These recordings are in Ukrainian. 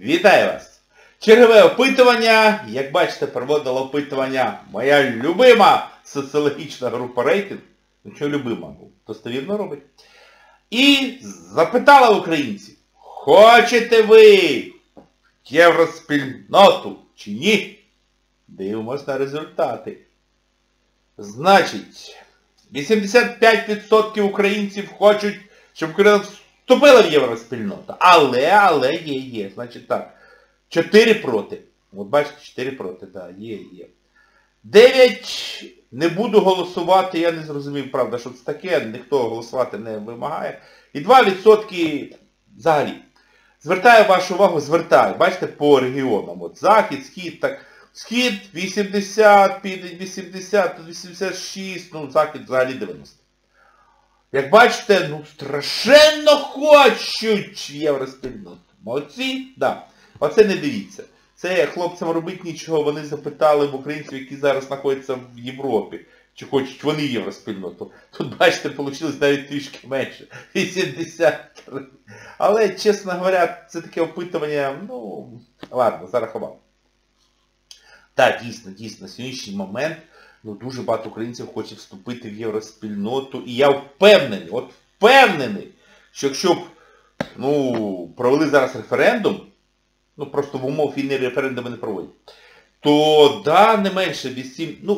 Вітаю вас! Чергове опитування. Як бачите, проводила опитування моя любима соціологічна група «Рейтинг». Ну що любима? Достовірно робить. І запитала українців, хочете ви євроспільноту чи ні? Дивимось на результати. Значить, 85% українців хочуть, щоб Україна вступила в євроспільноту. Але є. Значить так, 4 проти. От бачите, 4 проти, так, є. 9 не буду голосувати, я не зрозумів, правда, що це таке, ніхто голосувати не вимагає. І 2% взагалі. Звертаю вашу увагу, бачите, по регіонам. От захід, схід, так. Схід 80, південь 80, 86, ну захід взагалі 90. Як бачите, ну страшенно хочуть євроспільноту. Молодці? Да. Оце не дивіться. Це хлопцям робить нічого, вони запитали в українців, які зараз знаходяться в Європі, чи хочуть вони євроспільноту. Тут, бачите, вийшло навіть трішки менше. 83. Але, чесно говоря, це таке опитування, ну, ладно, зарахував. Так, дійсно, на сьогоднішній момент дуже багато українців хоче вступити в євроспільноту. І я впевнений, що якщо б провели зараз референдум, просто в умов війни референдуми не проводять, то да, не менше 8,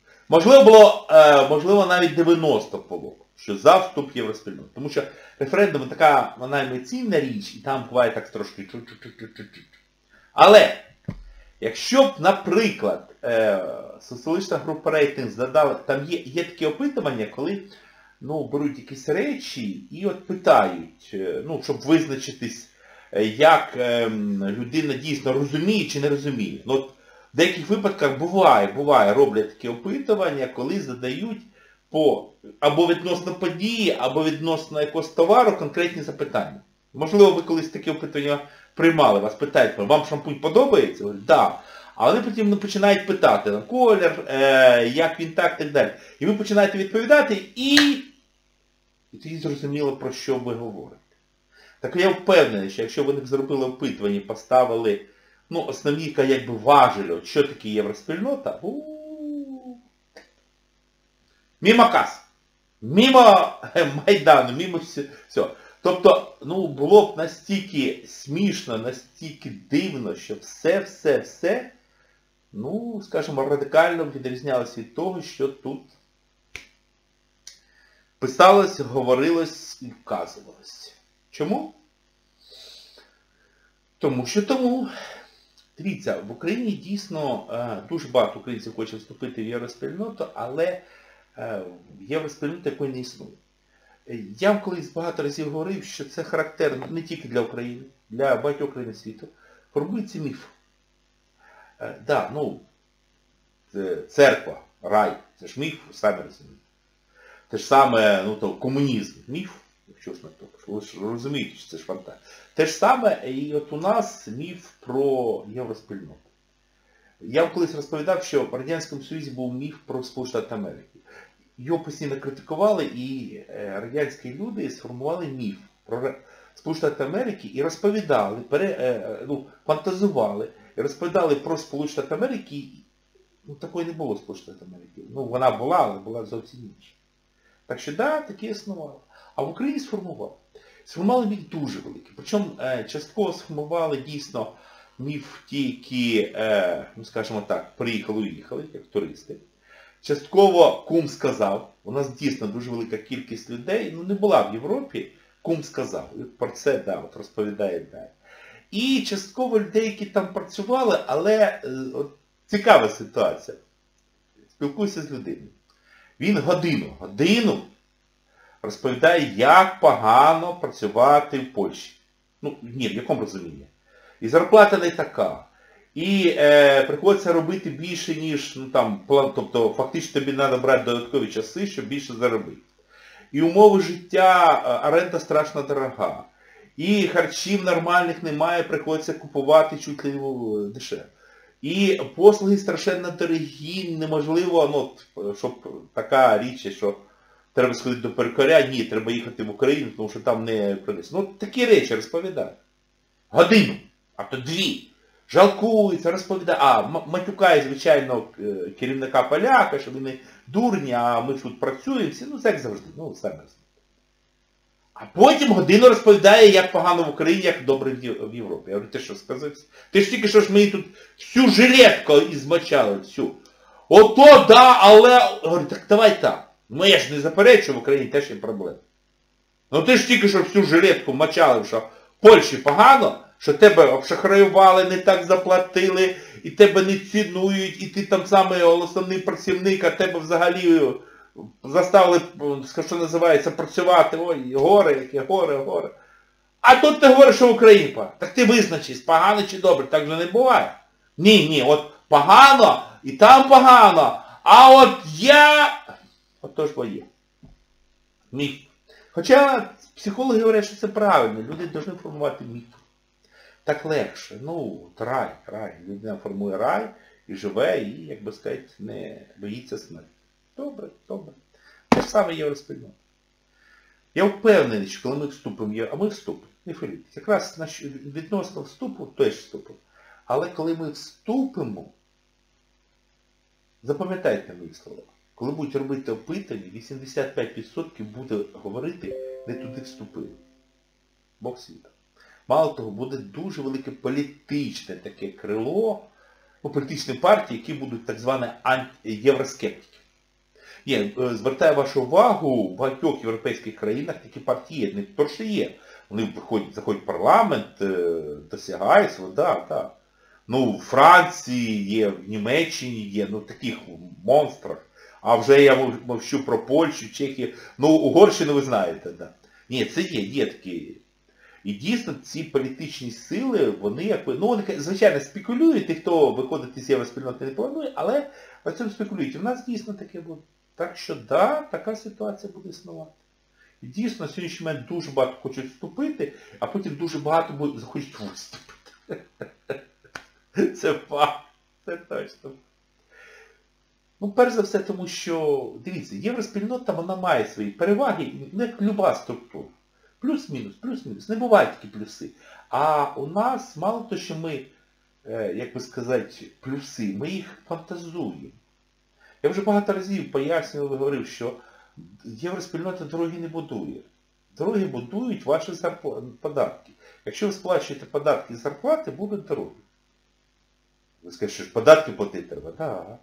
можливо навіть 90 було, що за вступ в євроспільноту. Тому що референдум така, вона емоційна річ, і там буває так трошки чуть-чуть. Але якщо б, наприклад, соціологічна група «Рейтинг» задала, там є такі опитування, коли беруть якісь речі і от питають, щоб визначитись, як людина дійсно розуміє чи не розуміє. В деяких випадках буває, роблять такі опитування, коли задають або відносно події, або відносно якогось товару конкретні запитання. Можливо, ви колись такі опитування приймали, вас питають, вам шампунь подобається? Так. Да. А вони потім починають питати, колір, як він так далі. І ви починаєте відповідати, і тоді зрозуміло, про що ви говорите. Так я впевнений, що якщо вони б зробили опитування і поставили, основні, важелі, що таке євроспільнота, мимо кас, мимо Майдану, мимо все. Тобто, було б настільки смішно, настільки дивно, що все, скажімо, радикально відрізнялося від того, що тут писалось, говорилось і вказувалось. Чому? Тому. Дивіться, в Україні дійсно дуже багато українців хоче вступити в євроспільноту, але євроспільнота якої не існує. Я вам колись багато разів говорив, що це характерно не тільки для України, для багатьох країн світу. Формується міф. Церква, рай, це ж міф, самі розумієте. Те ж саме, комунізм, міф, якщо ж не то, ви ж розумієте, що це ж фантазія. Те ж саме, і от у нас міф про євроспільноту. Я вам колись розповідав, що в Радянському Союзі був міф про Сполучені Штати Америки. Його постійно критикували, і радянські люди сформували міф про Сполучені Штати Америки і розповідали, фантазували, і розповідали про Сполучені Штати Америки. Такої не було Сполучених Штатів Америки. Вона була, але була зовсім інша. Так що, такі існували. А в Україні сформували. Сформували міф дуже великий. Причому частково сформували дійсно міф ті, які, скажімо так, приїхали, як туристи. Частково кум сказав, у нас дійсно дуже велика кількість людей, не була в Європі, кум сказав. І про це, розповідає далі. І частково людей, які там працювали, але цікава ситуація. Спілкуюся з людиною. Він годину розповідає, як погано працювати в Польщі. Ні, в якому розумінні. І зарплата не така. І приходиться робити більше, ніж план, тобто фактично тобі треба брати додаткові часи, щоб більше заробити. І умови життя, оренда страшно дорога. І харчів нормальних немає, приходиться купувати чуть ли дешевше. І послуги страшенно дорогі, неможливо, щоб така річ, що треба сходити до перукаря, ні, треба їхати в Україну, тому що там не принесуть. Такі речі розповідають. Годину. А то дві. Жалкується, розповідає, матюкає, звичайно, керівника поляка, що вони дурні, а ми тут працюємо всі, ну, як завжди, ну, самі. А потім годину розповідає, як погано в Україні, як добре в Європі. Я говорю, ти що сказався? Ти ж тільки що ж мені тут всю жилетку ізмочали, всю. Ото, да, але... Я говорю, так давай так. Ну я ж не заперечую, в Україні теж є проблеми. Ну ти ж тільки що всю жилетку мочали, що в Польщі погано, що тебе обшахраювали, не так заплатили, і тебе не цінують, і ти там самий основний працівник, а тебе взагалі заставили, що називається, працювати. Ой, горе, яке горе. А тут ти говориш, що Україна. Так ти визначись, погано чи добре, так же не буває. Ні, от погано, і там погано, а от я... Отож бо є. Міф. Хоча психологи говорять, що це правильно, люди повинні формувати міф. Так легше. Ну, от рай. Людина формує рай і живе, і, як би сказати, не боїться смерті. Добре. Те ж саме євроспільнота. Я впевнений, що коли ми вступимо, а ми вступимо, не хвилюйтесь. Якраз відносно вступу, теж вступимо. Але коли ми вступимо, запам'ятайте мої слова. Коли будуть робити опитання, 85% буде говорити, не туди вступили. Бог світа. Мало того, буде дуже велике політичне таке крило, політичні партії, які будуть так звані євроскептики. Звертаю вашу увагу, в багатьох європейських країнах такі партії є, не то, що є. Вони заходять в парламент, досягають свого, да. Ну, в Франції є, в Німеччині є, ну, таких монстрах. А вже я мовчу про Польщу, Чехію. Ну, Угорщину ви знаєте, да. Ні, це є такі. І дійсно ці політичні сили, вони якби, ну, вони, звичайно, спекулюють, і хто виходить із євроспільноти не планує, але на цьому спекулюють. У нас дійсно таке буде. Так що, да, така ситуація буде існувати. І дійсно, на сьогоднішній момент дуже багато хочуть вступити, а потім дуже багато захочуть виступити. Це факт. Це точно. Ну, перш за все, тому що, дивіться, євроспільнота, вона має свої переваги, ну, як люба структура. Плюс-мінус. Не бувають такі плюси. А у нас, мало того, що ми, як би сказати, плюси, ми їх фантазуємо. Я вже багато разів пояснював і говорив, що євроспільнота дороги не будує. Дороги будують ваші податки. Якщо ви сплачуєте податки і зарплати, будуть дороги. Ви скажете, що ж податки платити треба? Так.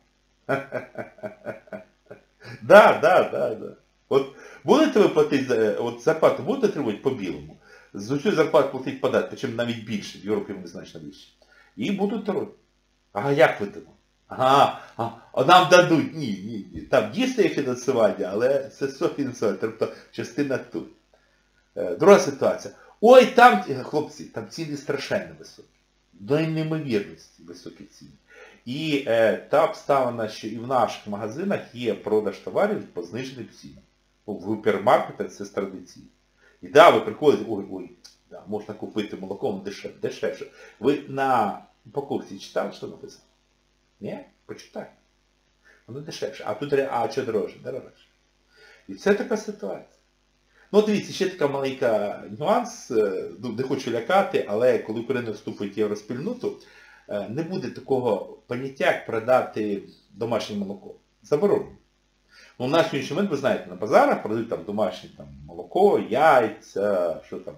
Да. От будете ви платити, от зарплату будете отримувати по-білому, з усю зарплату платити податки, причому навіть більше, в Європі вони значно більше. І будуть дороги. Ага, як ви думаєте? А нам дадуть. Ні. Там дійсно є фінансування, але це софінансування, тобто частина тут. Друга ситуація. Ой, там, хлопці, там ціни страшенно високі. До неймовірності високі ціни. І та обставина, що і в наших магазинах є продаж товарів по зниженим цінам. В гіпермаркетах це традиційно. І да, ви приходите, да, можна купити молоко дешевше. Ви на упаковці читали, що написано? Ні? Почитай. Воно дешевше. А тут, що дорожче? Дорожче. І це така ситуація. Ну, дивіться, ще така маленька нюанс, не хочу лякати, але коли Україна вступить в євроспільноту, не буде такого поняття, як продати домашнє молоко. Заборонено. Ну, на сьогоднішній момент, ви знаєте, на базарах продають там домашнє молоко, яйця, що там,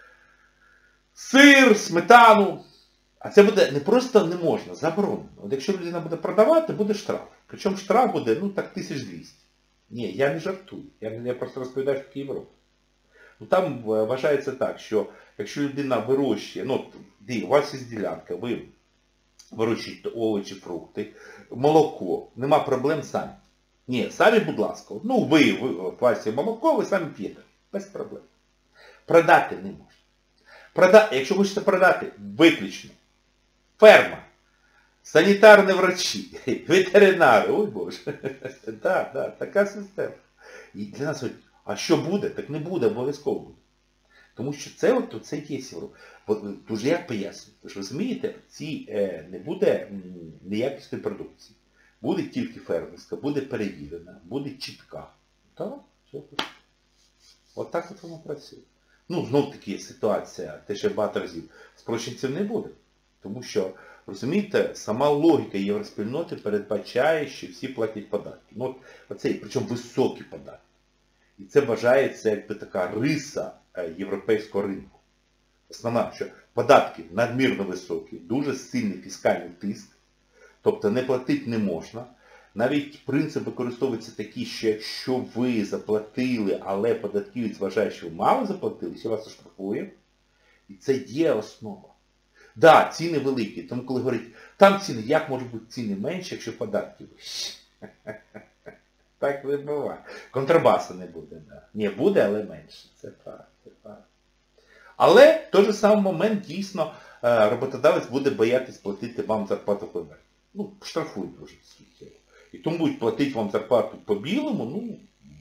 сир, сметану. А це буде не просто не можна, заборонено. От якщо людина буде продавати, буде штраф. Причому штраф буде, ну так, 1200. Ні, я не жартую. Я просто розповідаю, що таке Європа. Ну там вважається так, що якщо людина вирощує, ну, у вас є ділянка, ви вирощуєте овочі, фрукти, молоко, нема проблем самі. Ні, самі, будь ласка, ну ви у вас є молоко, ви самі п'єте. Без проблем. Продати не можна. Якщо хочете продати, виключно. Ферма. Санітарні врачі, ветеринари, ой Боже. Так, така система. І для нас, а що буде? Так не буде, обов'язково буде. Тому що це є Європа. Дуже як пояснюю. Тож розумієте, не буде неякісної продукції. Буде тільки фермерська, буде перевірена, буде чітка. Так, все. От так воно працює. Ну, знов таки ситуація, те ще багато разів, спрощенців не буде. Тому що, розумієте, сама логіка євроспільноти передбачає, що всі платять податки. Ну, оцей, причому високі податки. І це вважається якби така риса європейського ринку. Основна, що податки надмірно високі, дуже сильний фіскальний тиск, тобто не платити не можна. Навіть принцип використовується такий, що якщо ви заплатили, але податківець вважає, що ви мало заплатили, що вас оштрафує, і це є основа. Да, ціни великі, тому коли говорять, там ціни, як можуть бути ціни менші, якщо податки вищі? Так не буває. Контрабасу не буде, да. Ні, буде, але менше. Це так, це так. Але в той же самий момент дійсно роботодавець буде боятись платити вам зарплату по верху. Ну, штрафують дуже суттєво. І тому будуть платити вам зарплату по-білому, ну,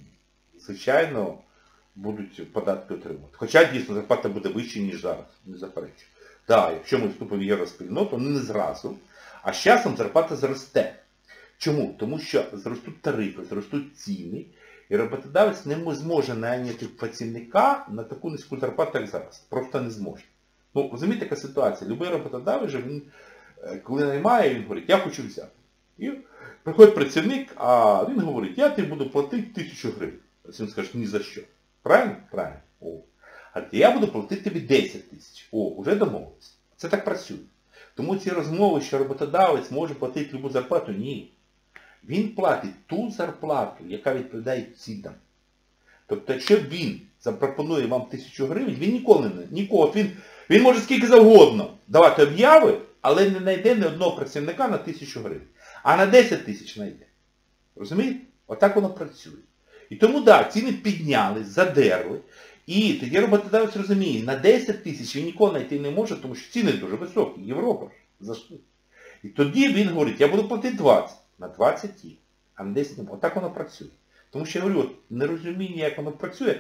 звичайно, будуть податки отримувати. Хоча дійсно зарплата буде вища, ніж зараз, не заперечую. Так, якщо ми вступимо в євроспільноту, не зразу, а з часом зарплата зросте. Чому? Тому що зростуть тарифи, зростуть ціни, і роботодавець не зможе найняти працівника на таку низьку зарплату, як зараз. Просто не зможе. Ну, розумієте, яка ситуація? Любий роботодавець, він, коли наймає, він говорить, я хочу взяти. І приходить працівник, а він говорить, я тобі буду платити 1000 гривень. Працівник скаже, ні за що. Правильно? Правильно. О. А я буду платити тобі 10 тисяч. О, вже домовились. Це так працює. Тому ці розмови, що роботодавець може платити любу зарплату, ні. Він платить ту зарплату, яка відповідає цінам. Тобто, якщо він запропонує вам 1000 гривень, він нікого, він може скільки завгодно давати об'яви, але не знайде ні одного працівника на 1000 гривень. А на 10 тисяч знайде. Розумієте? Отак воно працює. І тому, так, ціни піднялись, задерли. І тоді роботодавець розуміє, на 10 тисяч він нікого знайти не може, тому що ціни дуже високі. Європа ж. За що? І тоді він говорить, я буду платити 20. На 20 є, а на 10 не може. Отак воно працює. Тому що я говорю, нерозуміння, як воно працює,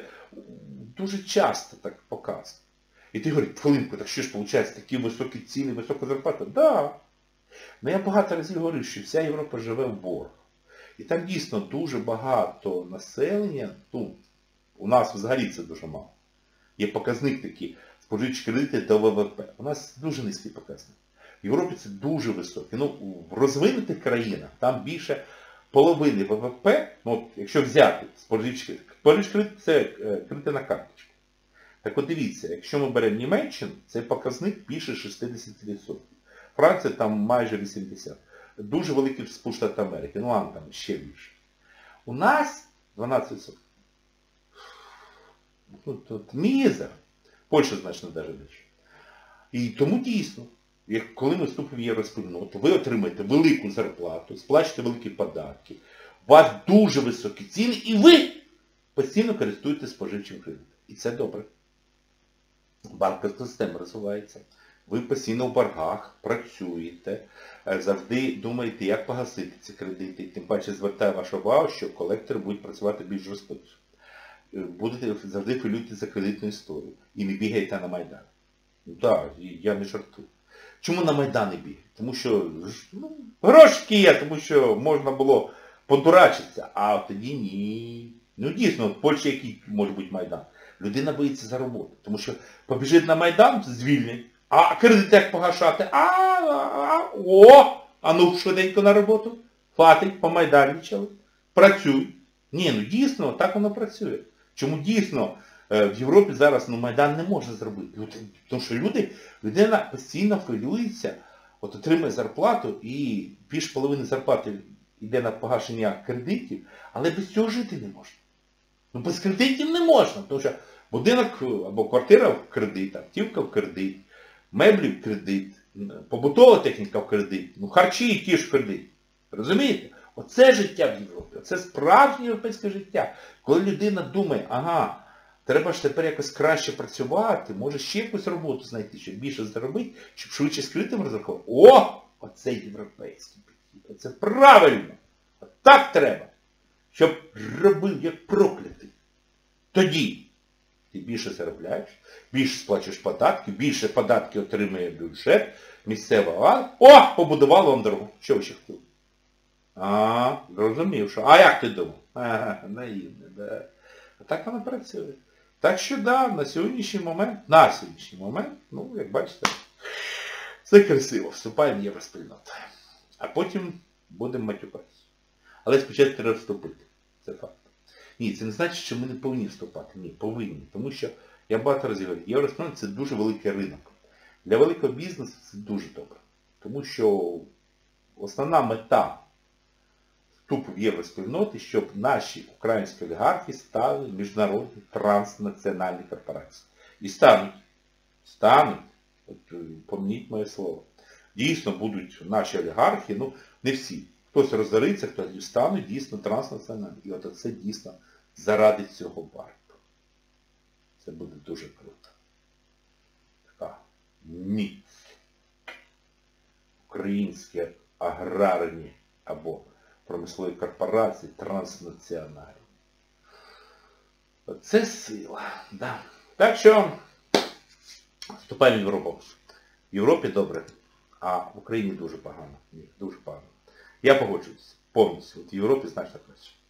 дуже часто так показує. І ти говориш, хвилинку, так що ж виходить, такі високі ціни, висока зарплата? Так. Да. Ну я багато разів говорив, що вся Європа живе в борг. І там дійсно дуже багато населення, ну, у нас взагалі це дуже мало. Є показник такий, споживчі кредити до ВВП. У нас дуже низький показник. В Європі це дуже високий. Ну, в розвинутих країнах там більше половини ВВП, ну, от, якщо взяти споживчі кредит, це кредити на карточку. Так от дивіться, якщо ми беремо Німеччину, цей показник більше 60%. Франція там майже 80%. Дуже великий Сполучені Штати Америки, ну ладно, там ще більше. У нас 12%. Ну, тут мізер. Польща значно навіть більше. І тому дійсно, коли ми вступимо в євроспільноту, ви отримаєте велику зарплату, сплачуєте великі податки, у вас дуже високі ціни, і ви постійно користуєтесь споживчим кредитом. І це добре. Банківська система розвивається. Ви постійно в боргах працюєте, завжди думаєте, як погасити ці кредити. Тим паче звертаю вашу увагу, що колектори будуть працювати більш жорстоко. Будете завжди хвилювати за кредитну історію. І не бігаєте на Майдан. Ну так, я не жартую. Чому на Майдан не бігають? Тому що грошики є, тому що можна було подурачитися, а тоді ні. Ну дійсно, в Польщі який може бути Майдан? Людина боїться за роботу. Тому що побіжить на Майдан, звільнять. А кредит як погашати? А ну швиденько на роботу. Хватить, помайданничали. Працюй. Ні, ну дійсно, так воно працює. Чому дійсно в Європі зараз Майдан не може зробити? Тому що людина постійно хвилюється, от отримує зарплату і більше половини зарплати йде на погашення кредитів, але без цього жити не можна. Ну без кредитів не можна, тому що будинок або квартира в кредит, автівка в кредит, меблі в кредит, побутова техніка в кредит, ну харчі ті ж в кредит. Розумієте? Оце життя в Європі, оце справжнє європейське життя. Коли людина думає, ага, треба ж тепер якось краще працювати, може ще якусь роботу знайти, щоб більше заробити, щоб швидше з кредитом розрахувати. О! Оце європейський підхід. Оце правильно! Так треба! Щоб робив як проклятий. Тоді ти більше заробляєш, більше сплачуєш податки, більше податки отримує бюджет, місцева влада. О! Побудували вам дорогу. Що ви ще хотіли? Зрозумів, що. А як ти думав? Наївне, да. А так воно працює. Так що, да, на сьогоднішній момент, ну, як бачите, Це красиво, вступаємо в євроспільноту. А потім будемо матюкатися. Але спочатку треба вступити. Це факт. Ні, це не значить, що ми не повинні вступати. Ні, повинні. Тому що, я багато разів говорю, євроспільнота – це дуже великий ринок. Для великого бізнесу це дуже добре. Тому що основна мета вступу в євроспільноти, щоб наші українські олігархи стали міжнародні транснаціональні корпорації. І стануть, от, помніть моє слово, дійсно будуть наші олігархи, ну не всі. Хтось розориться, хтось стануть дійсно транснаціональні. І от це дійсно заради цього варто. Це буде дуже круто. Така міць. Українські аграрні або промислові корпорації транснаціональні. Це сила. Да. Так що вступаємо в Європу. В Європі добре, а в Україні дуже погано. Ні, дуже погано. Я погоджуюсь повністю. От в Європі значно краще.